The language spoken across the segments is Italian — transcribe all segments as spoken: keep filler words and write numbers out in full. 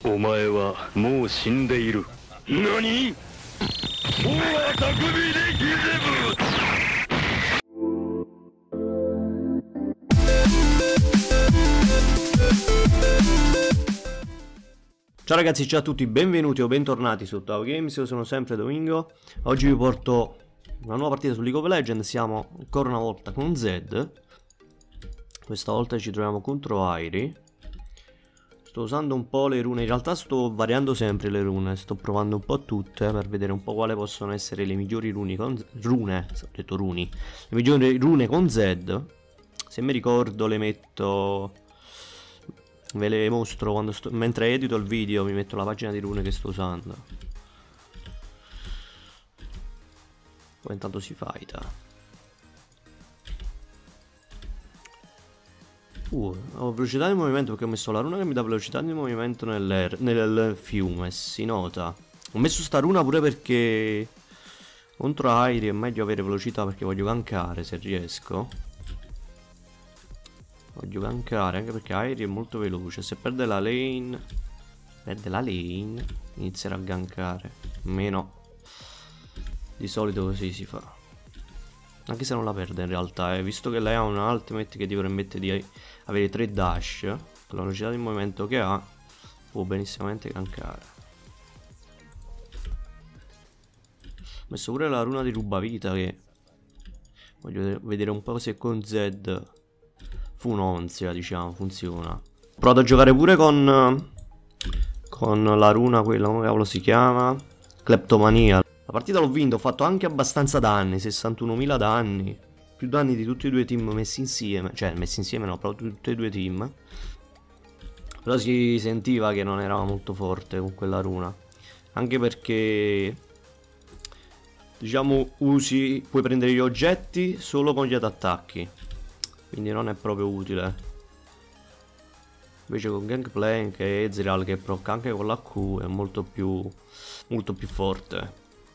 お前はもう死んでいる。何？王は匠でギゼブ。 Ciao ragazzi, ciao a tutti, benvenuti o bentornati su Tao Games, io sono sempre Domingo. Oggi vi porto una nuova partita su League of Legends, siamo ancora una volta con Zed. Questa volta ci troviamo contro Airi. Sto usando un po' le rune, in realtà sto variando sempre le rune, sto provando un po' tutte per vedere un po' quali possono essere le migliori rune con Z rune, ho detto runi, le migliori rune con Zed. Se mi ricordo le metto, ve le mostro quando sto, mentre edito il video mi metto la pagina di rune che sto usando. Poi intanto si fighta. Uh, ho velocità di movimento perché ho messo la runa che mi dà velocità di movimento nel, nel fiume, si nota. Ho messo sta runa pure perché contro Airi è meglio avere velocità perché voglio gankare se riesco. Voglio gankare anche perché Airi è molto veloce. Se perde la lane, perde la lane, inizierà a gankare. Meno. Di solito così si fa. Anche se non la perde in realtà, eh. Visto che lei ha una ultimate che ti permette di avere tre dash, con la velocità di movimento che ha, può benissimamente gankare. Ho messo pure la runa di rubavita che voglio vedere un po' se con Zed funzia, diciamo, funziona. Ho provato a giocare pure con con la runa, quella, come cavolo si chiama? Cleptomania. La partita l'ho vinta, ho fatto anche abbastanza danni, sessantunomila danni. Più danni di tutti e due i team messi insieme. Cioè, messi insieme no, proprio tutti e due i team. Però si sentiva che non era molto forte con quella runa. Anche perché, diciamo, usi, puoi prendere gli oggetti solo con gli attacchi. Quindi non è proprio utile. Invece con Gangplank e Ezreal che proc anche con la Q è molto più, molto più forte.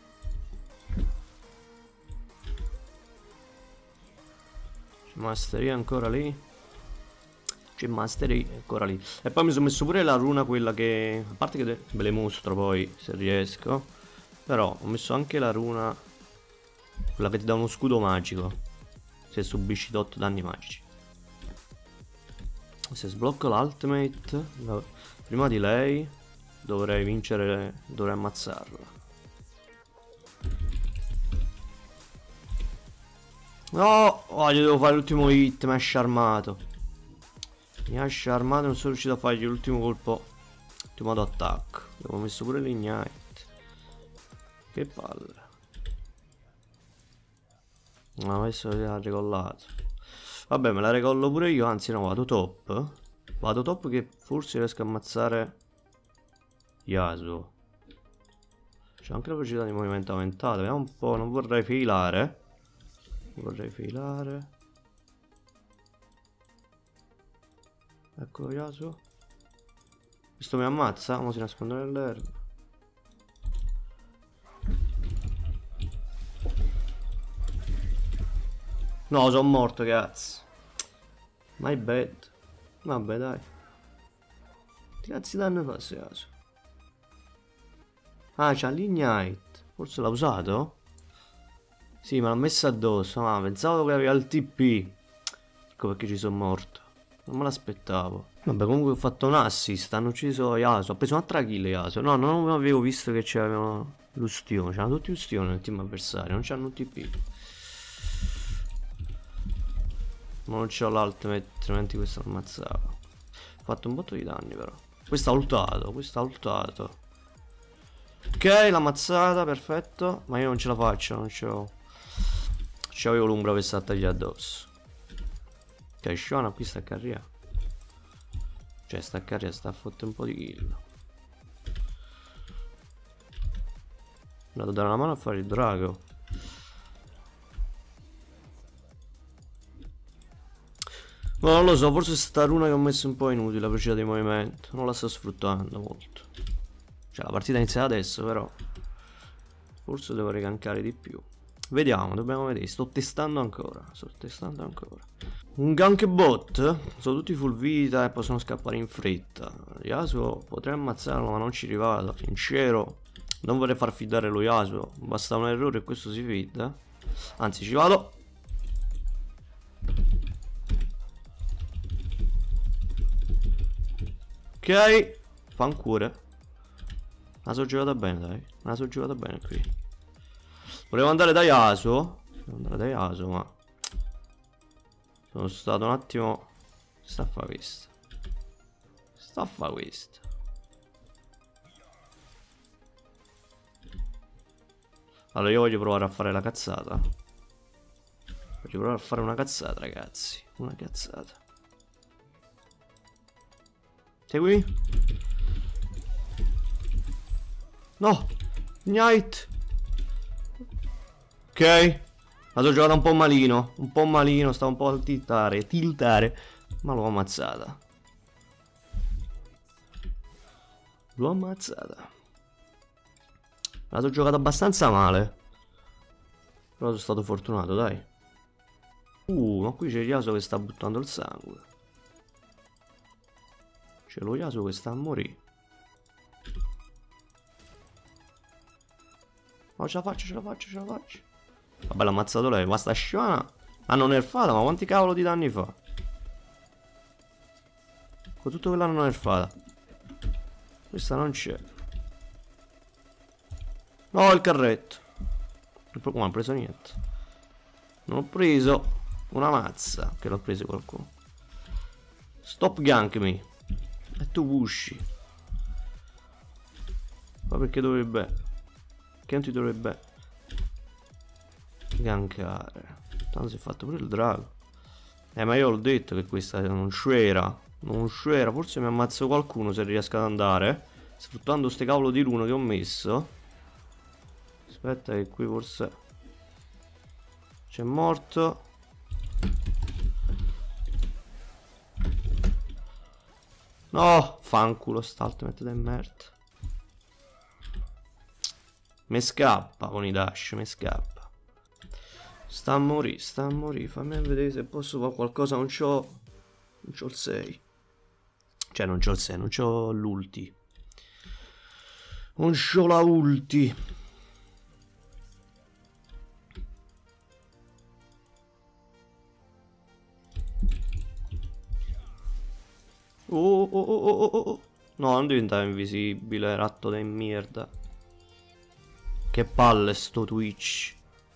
Mastery ancora lì. C'è Mastery ancora lì. E poi mi sono messo pure la runa quella che, a parte che ve le mostro poi se riesco, però ho messo anche la runa quella che ti dà uno scudo magico se subisci tot danni magici. Se sblocco l'ultimate prima di lei dovrei vincere, dovrei ammazzarla. No, oh, gli devo fare l'ultimo hit, mi ha sciarmato. Mi ha sciarmato e non sono riuscito a fargli l'ultimo colpo. L'ultimo attacco. Avevo messo pure l'ignite. Che palle. No, adesso l'ha recollato. Vabbè, me la recollo pure io, anzi no, vado top. Vado top che forse riesco a ammazzare Yasuo. C'è anche la velocità di movimento aumentata. Vediamo un po', non vorrei filare. Vorrei filare. Ecco Yasuo. Questo mi ammazza? Ora si nasconde nell'erba. No, sono morto, cazzo. My bad. Vabbè, dai. Che cazzo di danno fa questo Yasuo? Ah, c'ha l'ignite. Forse l'ha usato? Sì, me l'ha messa addosso. Ah, pensavo che aveva il T P. Ecco perché ci sono morto. Non me l'aspettavo. Vabbè, comunque ho fatto un assist. Hanno ucciso Yasuo. Ho preso un'altra kill Yasuo. No, non avevo visto che c'erano l'ustione. C'erano tutti ustioni nel team avversario. Non c'hanno un T P. Ma non c'ho l'ultimate, altrimenti questo lo ammazzava. Ho fatto un botto di danni però. Questo ha ultato. Questo ha ultato. Ok, l'ha ammazzata, perfetto. Ma io non ce la faccio, non c'ho. C'avevo l'umbra per saltargli addosso. Ok, Shona qui sta a carriera. Cioè sta a carriera, sta a fottere un po' di kill. Vado a dare una mano a fare il drago. Ma non lo so, forse sta runa che ho messo un po' inutile, la velocità di movimento. Non la sto sfruttando molto. Cioè la partita inizia adesso però forse dovrei gankare di più. Vediamo, dobbiamo vedere. Sto testando ancora. Sto testando ancora. Un gank bot. Sono tutti full vita e possono scappare in fretta. Yasuo potrei ammazzarlo, ma non ci rivado. Sincero, non vorrei far fidare lo Yasuo. Basta un errore e questo si fidda. Anzi, ci vado. Ok. Fancuore. La so giocata bene, dai. La so giocata bene qui. Volevo andare da Yasuo. Volevo andare da Yasuo, ma sono stato un attimo. Sta a fa questo. Sta a fa questo. Allora io voglio provare a fare la cazzata. Voglio provare a fare una cazzata, ragazzi. Una cazzata. Segui. No. Night. Ok. La so giocata un po' malino. Un po' malino. Stava un po' a tiltare. Tiltare. Ma l'ho ammazzata. L'ho ammazzata. La so giocata abbastanza male. Però sono stato fortunato, dai. Uh, ma qui c'è Yasuo che sta buttando il sangue. C'è lo Yasuo che sta a morire. Ma ce la faccio, ce la faccio, ce la faccio. Vabbè, l'ha ammazzato lei. Ma sta scivana hanno nerfata, ma quanti cavolo di danni fa? Con tutto che l'hanno nerfata. Questa non c'è. No, il carretto. Non ho preso niente. Non ho preso una mazza. Che l'ho preso qualcuno. Stop gank me. E tu usci. Ma perché dovrebbe? Che non ti dovrebbe gankare. Tanto si è fatto pure il drago. Eh, ma io l'ho detto che questa non c'era. Non c'era. Forse mi ammazzo qualcuno se riesco ad andare. Sfruttando ste cavolo di rune che ho messo. Aspetta che qui forse c'è morto. No, fanculo sta ultimate del merda. Mi scappa con i dash, mi scappa. Sta a morire, sta a morire. Fammi vedere se posso fare qualcosa. Non c'ho. Non c'ho il sei. Cioè non c'ho il sei, non c'ho l'ulti. Non c'ho la ulti. Oh oh oh oh oh oh. No, non diventava invisibile, ratto di merda. Che palle sto Twitch.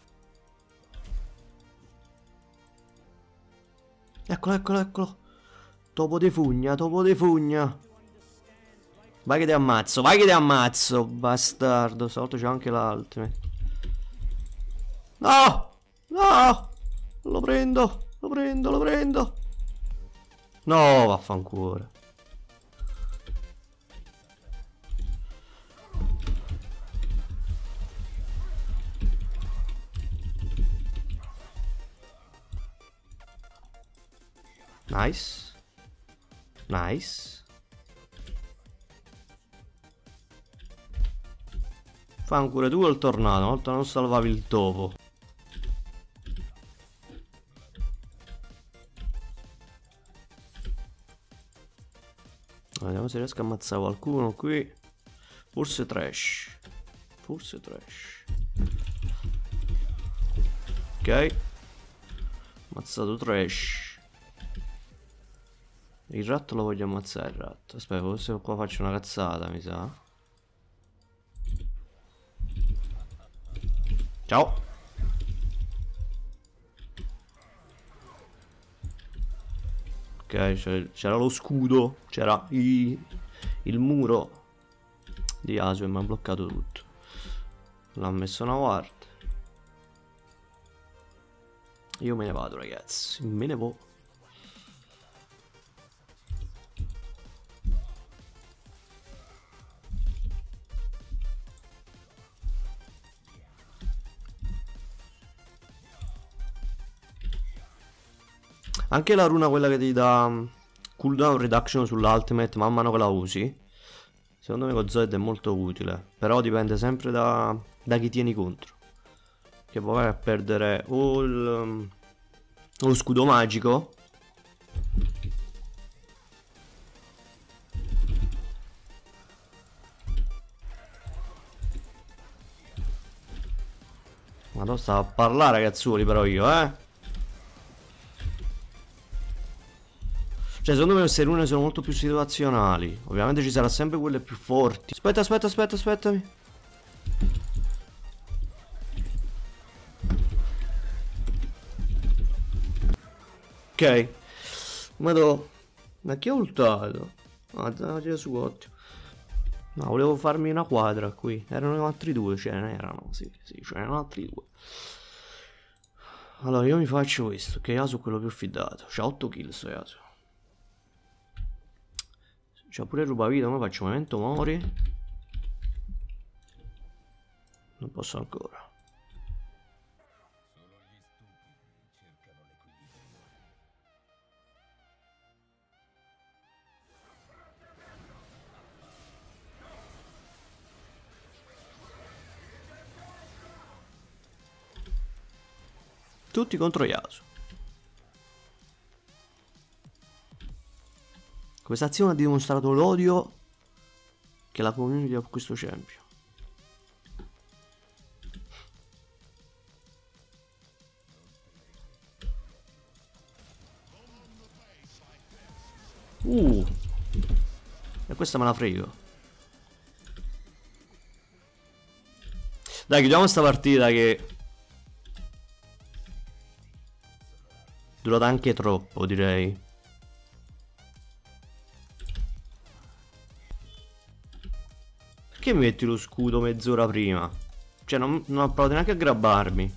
Eccolo, eccolo, eccolo. Topo de fugna, topo de fugna. Vai che ti ammazzo, vai che ti ammazzo, bastardo. Stavolta c'è anche l'ultimate. No! No! Lo prendo, lo prendo, lo prendo. No, vaffanculo. Nice. Nice. Fa ancora tu il tornado, una volta non salvavi il topo. Vediamo se riesco a ammazzare qualcuno qui. Forse trash. Forse trash. Ok. Ammazzato trash. Il ratto lo voglio ammazzare, il ratto. Aspetta, forse qua faccio una cazzata, mi sa. Ciao. Ok, c'era lo scudo. C'era il muro di Yasuo e mi ha bloccato tutto. L'ha messo una ward. Io me ne vado, ragazzi. Me ne vado. Anche la runa, quella che ti dà cooldown reduction sull'ultimate man mano che la usi, secondo me con Zed è molto utile. Però dipende sempre da, da chi tieni contro. che vai a perdere o il, um, o lo scudo magico. Ma non stavo a parlare ragazzuoli però io, eh. Cioè secondo me queste rune sono molto più situazionali. Ovviamente ci sarà sempre quelle più forti. Aspetta, aspetta, aspetta, aspettami. Ok. Vado. Ma chi ho ultato? Ah, Gesù, ottimo. No, volevo farmi una quadra qui. Erano altri due, ce ne erano. Sì, sì, ce n'erano altri due. Allora io mi faccio questo. Che Yasuo è quello più fidato. C'ha otto kill sto Yasuo. C'ha pure rubavita. Ma faccio momento mori. Non posso ancora. Tutti contro Yasuo. Questa azione ha dimostrato l'odio che la community ha per questo champion. Uh. E questa me la frego. Dai, chiudiamo sta partita che durata anche troppo, direi. Perché mi metti lo scudo mezz'ora prima? Cioè non, non ho provato neanche a grabbarmi.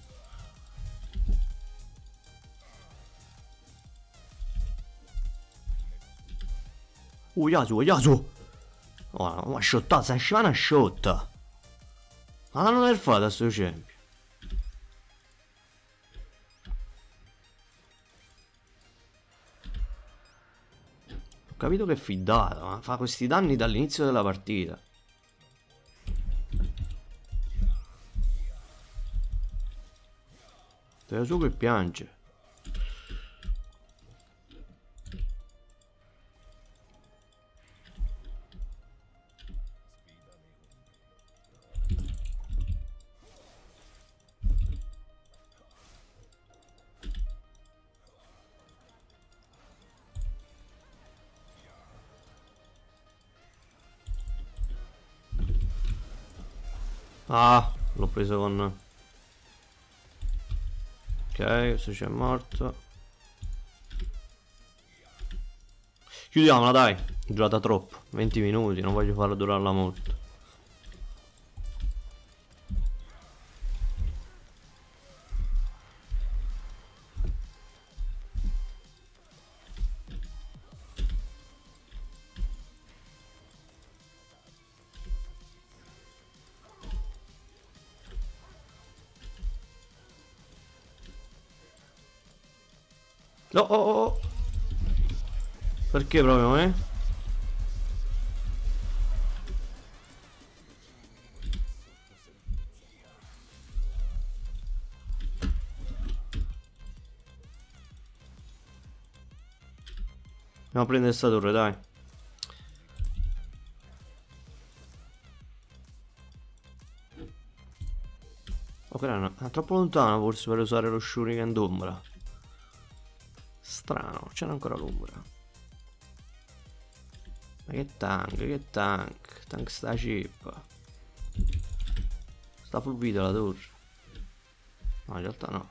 Uh, Yasuo, Yasuo! Oh, ma shottata, sta scivando una shotta. Ma l'hanno nerfata sto champion. Ho capito che è fidato, ma fa questi danni dall'inizio della partita. Yasuo che piange. Ah, l'ho preso con... Ok, questo c'è morto. Chiudiamola dai, è durata troppo, venti minuti, non voglio farla durarla molto. No, oh, oh, oh. Perché proprio me? Andiamo a prendere sta torre, dai. Oh, è troppo lontano forse per usare lo shuriken d'ombra. Strano, c'era ancora l'ombra. Ma che tank, che tank. Tank sta chip. Sta pulvita la torre. No, in realtà no.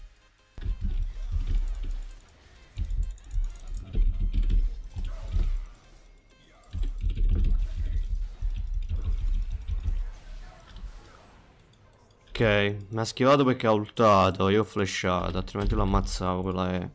Ok, mi ha schivato perché ha ultato, io ho flashato, altrimenti lo ammazzavo, quella è...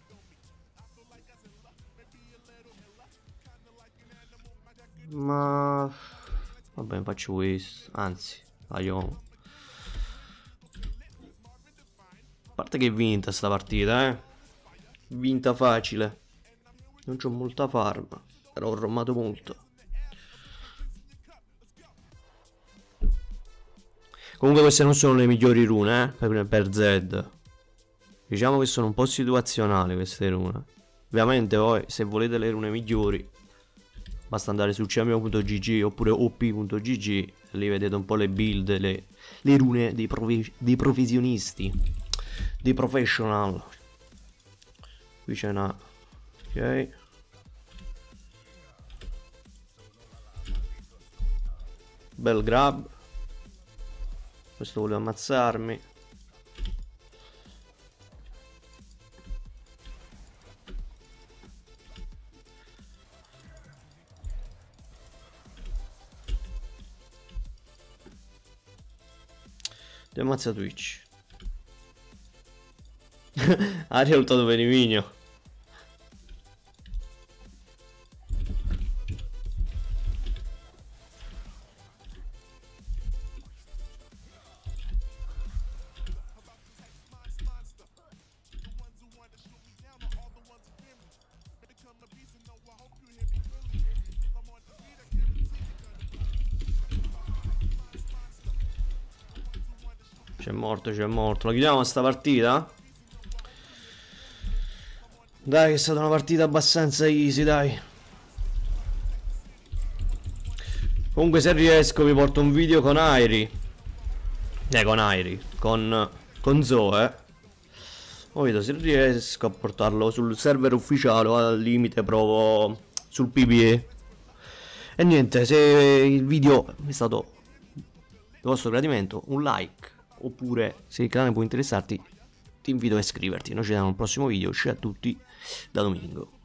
Ma Ma va bene, faccio questo. Anzi, tagliamo. A parte che è vinta sta partita, eh. Vinta facile. Non c'ho molta farm, però ho rommato molto. Comunque queste non sono le migliori rune, eh, per, per Zed. Diciamo che sono un po' situazionali queste rune. Ovviamente poi, se volete le rune migliori, basta andare su champion punto g g oppure o p punto g g. Lì vedete un po' le build, le, le rune dei, provi, dei professionisti, dei professional. Qui c'è una... ok. Bel grab. Questo vuole ammazzarmi. Ti ammazza Twitch. Aria ultato per Iminio. C'è morto, c'è morto. La chiudiamo sta partita? Dai, che è stata una partita abbastanza easy, dai. Comunque se riesco vi porto un video con Airi. Eh, con Airi. Con, con Zoe. Poi vedo se riesco a portarlo sul server ufficiale o al limite provo sul P V E. E niente, se il video è stato di vostro gradimento, un like. Oppure se il canale può interessarti, ti invito a iscriverti. Noi ci vediamo al prossimo video. Ciao a tutti da Domingo.